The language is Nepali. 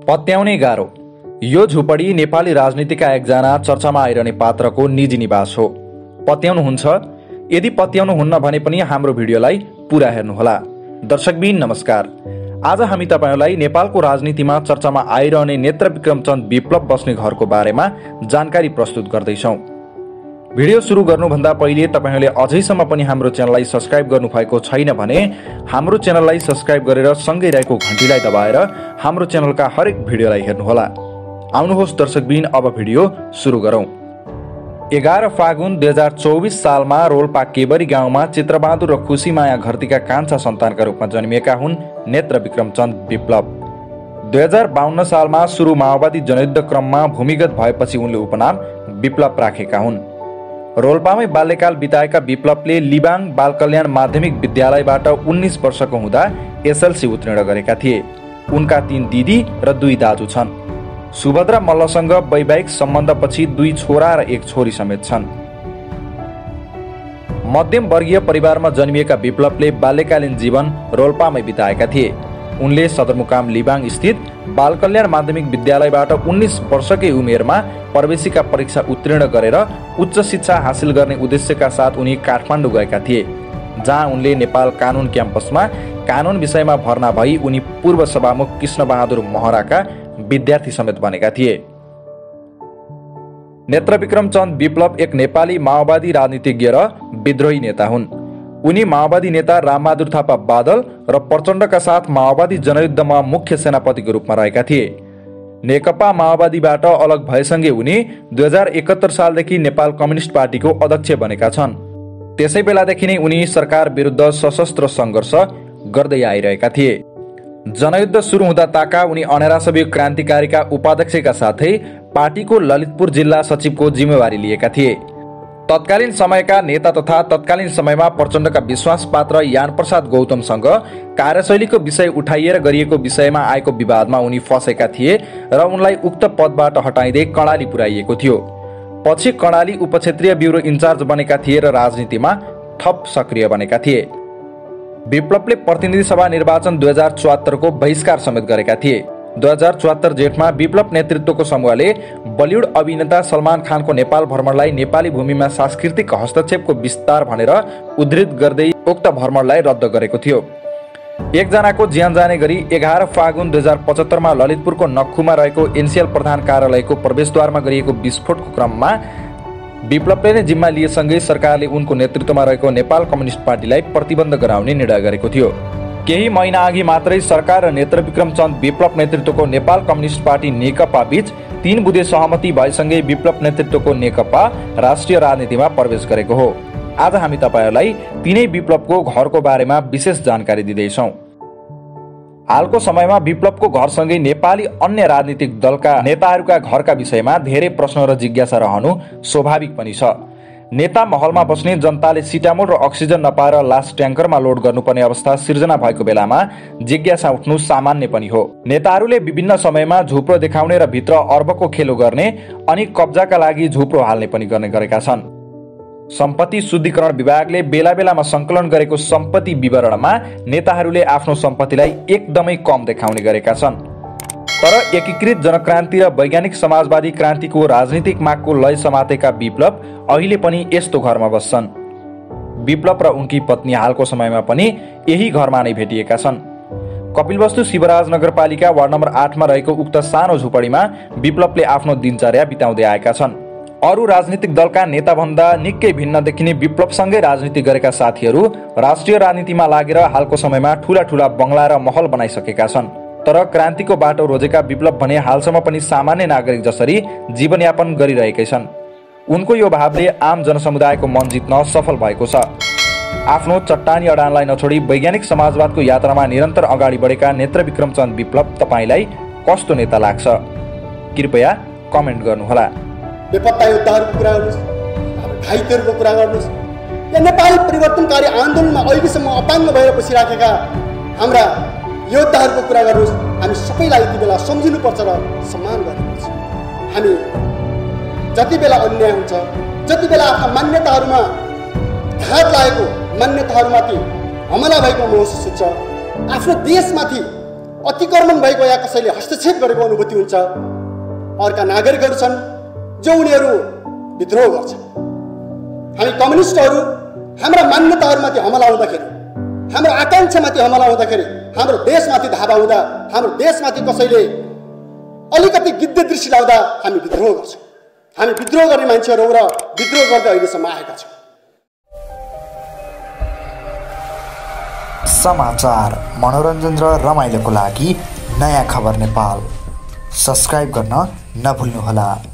पत्याउने गाह्रो। यो झुपडी नेपाली राजनीतिका एकजना चर्चामा आइरहने पात्रको निजी निवास हो। पत्याउनुहुन्छ? यदि पत्याउनुहुन्न भने पनि हाम्रो भिडियोलाई पुरा हेर्नुहोला। दर्शकबिन नमस्कार। आज हामी तपाईहरुलाई नेपालको राजनीतिमा चर्चामा आइरहने नेत्रविक्रम चन्द विप्लव बस्ने घरको बारेमा जानकारी प्रस्तुत गर्दैछौँ। भिडियो सुरु गर्नुभन्दा पहिले तपाईहरुले अझैसम्म पनि हाम्रो च्यानललाई सब्स्क्राइब गर्नुभएको छैन भने हाम्रो च्यानललाई सब्स्क्राइब गरेर सँगै रहेको घण्टीलाई दबाएर हाम्रो च्यानलका हरेक भिडियोलाई हेर्नुहोला। आउनुहोस् दर्शकबिन, अब भिडियो सुरु गरौँ। 11 फागुन 2024 सालमा रोल्पा केबरी गाउँमा चित्रबहादुर र खुसीमाया घरतीका कान्छा सन्तानका रूपमा जन्मिएका हुन् नेत्रविक्रम चन्द विप्लव। 2052 सालमा सुरु माओवादी जनयुद्ध क्रममा भूमिगत भएपछि उनले उपनाम विप्लव राखेका हुन्। रोल्पामै बाल्यकाल बिताएका विप्लवले लिबाङ बाल कल्याण माध्यमिक विद्यालयबाट 19 वर्षको हुँदा एसएलसी उत्तीर्ण गरेका थिए। उनका 3 दिदी र 2 दाजु छन्। सुभद्रा मल्लसँग वैवाहिक सम्बन्धपछि 2 छोरा र 1 छोरी समेत छन्। मध्यम वर्गीय परिवारमा जन्मिएका विप्लवले बाल्यकालीन जीवन रोल्पामै बिताएका थिए। उनले सदरमुकाम लिबाङ स्थित बाल कल्याण माध्यमिक विद्यालयबाट 19 वर्षकै उमेरमा प्रवेशिका परीक्षा उत्तीर्ण गरेर उच्च शिक्षा हासिल गर्ने उद्देश्यका साथ उनी काठमाडौँ गएका थिए, जहाँ उनले नेपाल कानुन क्याम्पसमा कानुन विषयमा भर्ना भई उनी पूर्व सभामुख कृष्णबहादुर महराका विद्यार्थी समेत बनेका थिए। नेत्रविक्रम चन्द विप्लव एक नेपाली माओवादी राजनीतिज्ञ र विद्रोही नेता हुन्। उनी माओवादी नेता रामबहादुर थापा बादल र प्रचण्डका साथ माओवादी जनयुद्धमा मुख्य सेनापतिको रूपमा रहेका थिए। नेकपा माओवादीबाट अलग भएसँगै उनी 2071 सालदेखि नेपाल कम्युनिस्ट पार्टीको अध्यक्ष बनेका छन्। त्यसै बेलादेखि नै उनी सरकार विरुद्ध सशस्त्र सङ्घर्ष गर्दै आइरहेका थिए। जनयुद्ध सुरु हुँदा ताका उनी अनेरासभ्य क्रान्तिकारीका उपाध्यक्षका साथै पार्टीको ललितपुर जिल्ला सचिवको जिम्मेवारी लिएका थिए। तत्कालीन समयका नेता तथा तत्कालीन समयमा प्रचण्डका विश्वासपात्र यानप्रसाद गौतमसँग कार्यशैलीको विषय उठाइएर गरिएको विषयमा आएको विवादमा उनी फँसेका थिए र उनलाई उक्त पदबाट हटाइँदै कर्णाली पुर्याइएको थियो। पछि कर्णाली उपक्षेत्रीय ब्युरो इन्चार्ज बनेका थिए र राजनीतिमा थप सक्रिय बनेका थिए। विप्लवले प्रतिनिधि सभा निर्वाचन 2074 को बहिष्कार समेत गरेका थिए। 2074 जेठमा विप्लव नेतृत्वको समूहले बलिउड अभिनेता सलमान खानको नेपाल भ्रमणलाई नेपाली भूमिमा सांस्कृतिक हस्तक्षेपको विस्तार भनेर उद्धृत गर्दै उक्त भ्रमणलाई रद्द गरेको थियो। एकजनाको ज्यान जाने गरी 11 फागुन 2075 मा ललितपुरको नक्खुमा रहेको एनसीएल प्रधान कार्यालयको प्रवेशद्वारमा गरिएको विस्फोटको क्रममा विप्लवले नै जिम्मा लिएसँगै सरकारले उनको नेतृत्वमा रहेको नेपाल कम्युनिस्ट पार्टीलाई प्रतिबन्ध गराउने निर्णय गरेको थियो। केही महिना अघि मात्रै सरकार र नेत्रविक्रम चन्द विप्लव नेतृत्वको नेपाल कम्युनिस्ट पार्टी नेकपा बीच 3 बुँदे सहमति भएसँगै विप्लव नेतृत्वको नेकपा राष्ट्रिय राजनीतिमा प्रवेश गरेको हो। आज हामी तपाईहरुलाई तीनै विप्लवको घरको बारेमा विशेष जानकारी दिँदैछौँ। हालको समयमा विप्लवको घरसँगै नेपाली अन्य राजनीतिक दलका नेताहरूका घरका विषयमा धेरै प्रश्न र जिज्ञासा रहनु स्वाभाविक पनि छ। नेता महलमा बस्ने जनताले सिटामोल र अक्सिजन नपाएर लास ट्याङ्करमा लोड गर्नुपर्ने अवस्था सिर्जना भएको बेलामा जिज्ञासा उठ्नु सामान्य पनि हो। नेताहरूले विभिन्न समयमा झुप्रो देखाउने र भित्र अर्बको खेलो गर्ने अनि कब्जाका लागि झुप्रो हाल्ने पनि गर्ने गरेका छन्। सम्पत्ति शुद्धिकरण विभागले बेला बेलामा सङ्कलन गरेको सम्पत्ति विवरणमा नेताहरूले आफ्नो सम्पत्तिलाई एकदमै कम देखाउने गरेका छन्। तर एकीकृत जनक्रान्ति र वैज्ञानिक समाजवादी क्रान्तिको राजनीतिक मागको लय समातेका विप्लव अहिले पनि यस्तो घरमा बस्छन्। विप्लव र उनकी पत्नी हालको समयमा पनि यही घरमा नै भेटिएका छन्। कपिलवस्तु शिवराज नगरपालिका वार्ड नम्बर 8 मा रहेको उक्त सानो झुपडीमा विप्लवले आफ्नो दिनचर्या बिताउँदै आएका छन्। अरू राजनीतिक दलका नेताभन्दा निकै भिन्न देखिने विप्लवसँगै राजनीति गरेका साथीहरू राष्ट्रिय राजनीतिमा लागेर हालको समयमा ठूला ठूला बंगला र महल बनाइसकेका छन्। तर क्रान्तिको बाटो रोजेका विप्लव भने हालसम्म पनि सामान्य नागरिक जसरी जीवनयापन गरिरहेकै छन्। उनको यो भावले आम जनसमुदायको मन जित्न सफल भएको छ। आफ्नो चट्टानी अडानलाई नछोडी वैज्ञानिक समाजवादको यात्रामा निरन्तर अगाडि बढेका नेत्रविक्रम चन्द विप्लव तपाईलाई कस्तो नेता लाग्छ? कृपया कमेन्ट गर्नुहोला। बेपत्ता योद्धाहरूको कुरा गर्नुहोस्, घाइतेहरूको कुरा गर्नुहोस्, या नेपाल परिवर्तनकारी आन्दोलनमा अहिलेसम्म अपाङ्ग भएर बसिराखेका हाम्रा योद्धाहरूको कुरा गर्नुहोस्। हामी सबैलाई यति बेला सम्झिनुपर्छ र सम्मान गर्नुपर्छ। हामी जति बेला अन्याय हुन्छ, जति बेला आफ्ना मान्यताहरूमा घात लागेको, मान्यताहरूमाथि हमला भएको महसुस हुन्छ, आफ्नो देशमाथि अतिक्रमण भएको या कसैले हस्तक्षेप गरेको अनुभूति हुन्छ। अर्का नागरिकहरू छन् जो उनीहरू विद्रोह गर्छन्। हामी कम्युनिस्टहरू हाम्रा मान्यताहरूमाथि हमला हुँदाखेरि, हाम्रो आकांक्षामाथि हमला हुँदाखेरि, हाम्रो देशमाथि धावा हुँदा, हाम्रो देशमाथि कसैले अलिकति गिद्ध दृष्टि लाउँदा हामी विद्रोह गर्छौँ। हामी विद्रोह गर्ने मान्छेहरू र विद्रोह गर्दै अहिलेसम्म आएका छौँ। समाचार, मनोरञ्जन र रमाइलोको लागि नयाँ खबर नेपाल सब्स्क्राइब गर्न नभुल्नुहोला।